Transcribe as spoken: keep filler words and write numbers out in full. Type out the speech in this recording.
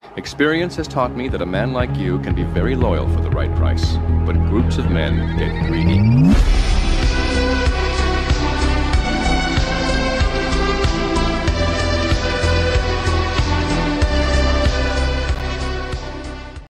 Experience has taught me that a man like you can be very loyal for the right price, but groups of men get greedy.